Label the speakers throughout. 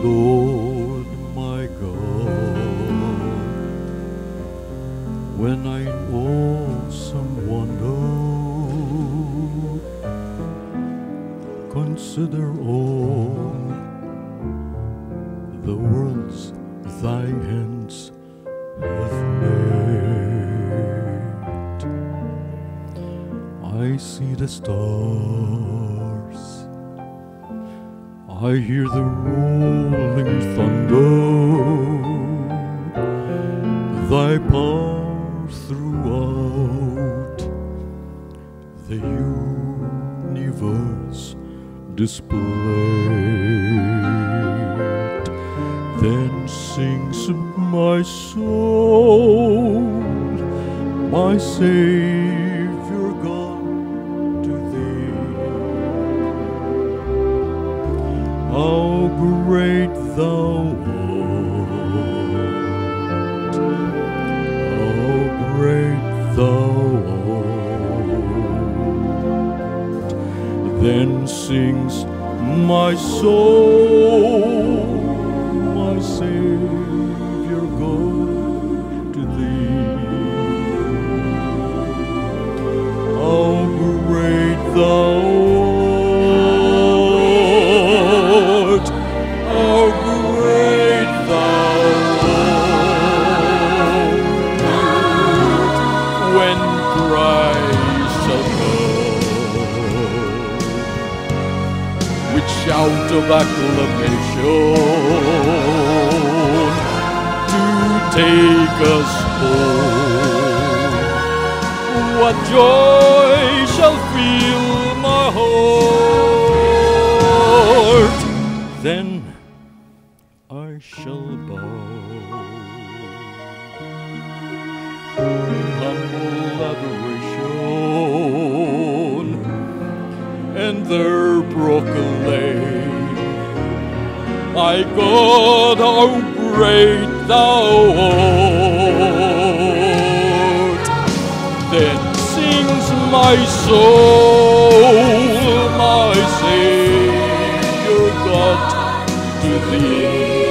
Speaker 1: Lord my God, when I in awesome wonder consider all the worlds thy hands have made, I see the stars, I hear the rolling thunder, thy power throughout the universe displayed. Then sings my soul, my Savior God, to thee. How great thou art, how great thou art. Then sings my soul, my Savior God, to thee. How great thou art, how great thou art, when Christ shall come with shout of acclamation to take us home. What joy shall fill my heart, then I shall bow in humble adoration and there proclaim, my God, how great thou art. Then sings my soul, my Savior God, to thee.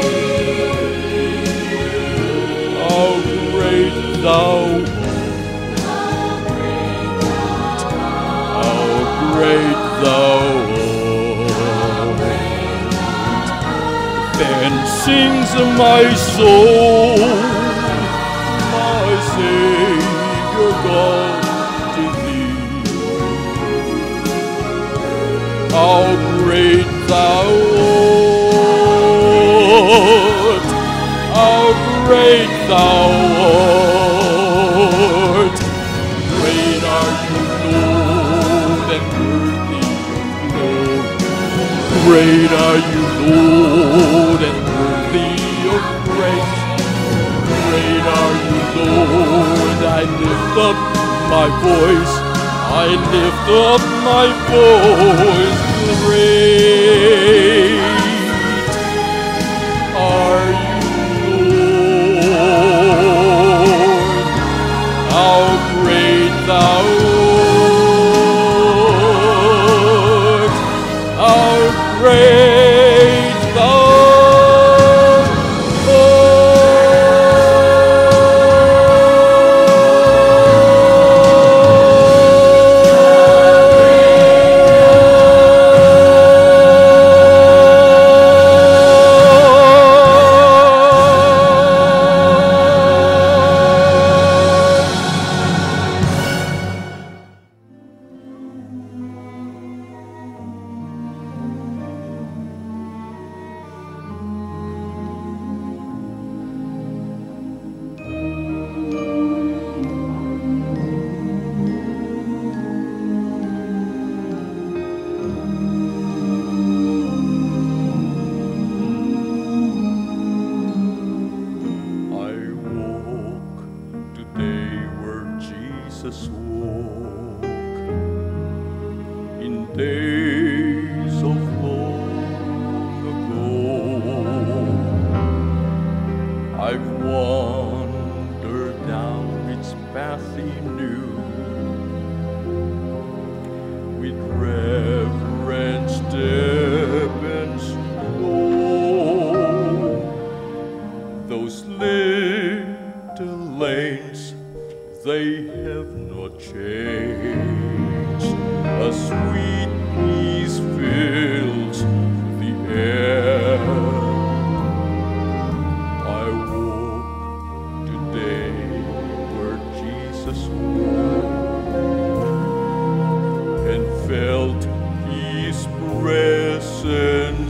Speaker 1: How great thou art, how great thou art. Then sings my soul, my Savior God, to thee. How great thou art, how great thou art. Great are you, Lord, and worthy of glory. Great are you, Lord, and worthy of praise. Great are you, Lord. I lift up my voice, I lift up my voice. Great are you, Lord. How great thou art, how great thou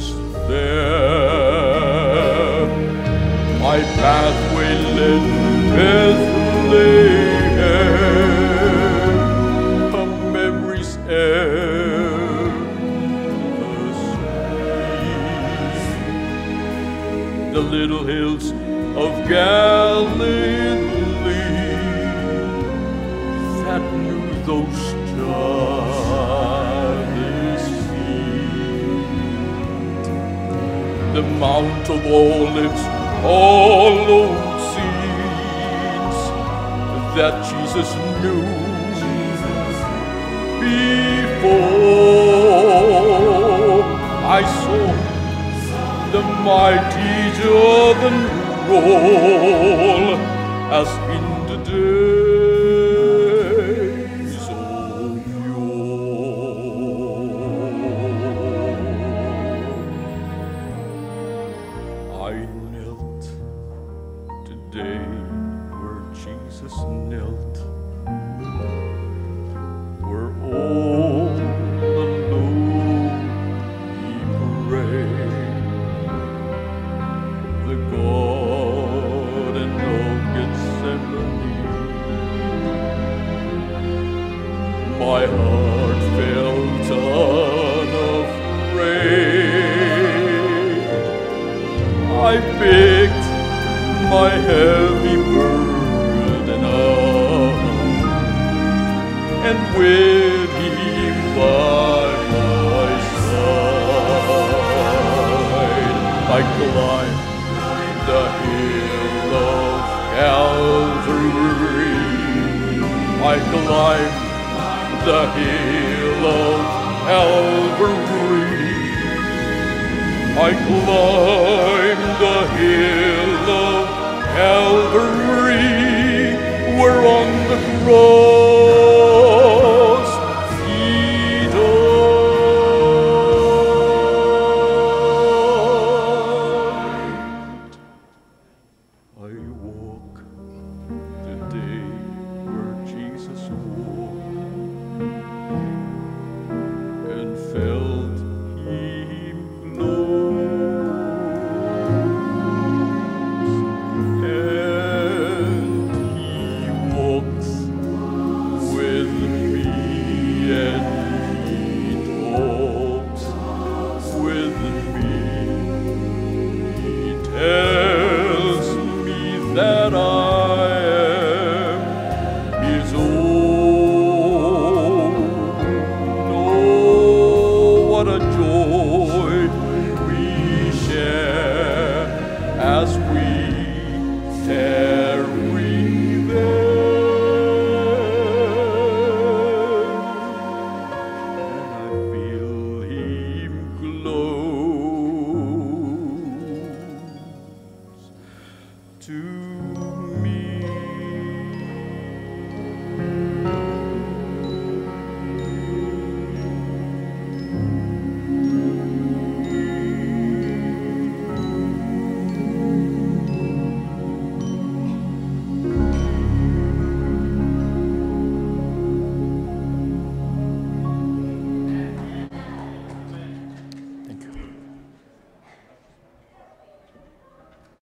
Speaker 1: Jesus there. My pathway led to Bethlehem, a memory's ever sweet. The little hills of Galilee that knew those childish feet. The Mount of Olives, hollowed seats that Jesus knew before. I saw the mighty Jordan roll as in the days of yore. I knelt today where Jesus knelt, where all alone he prayed. The Garden of Gethsemane. My heart felt unafraid. I picked my heavy burden up, and with him by my side, I climbed the hill of Calvary. I climbed the hill of Calvary. I climbed the hill of Calvary, where on the cross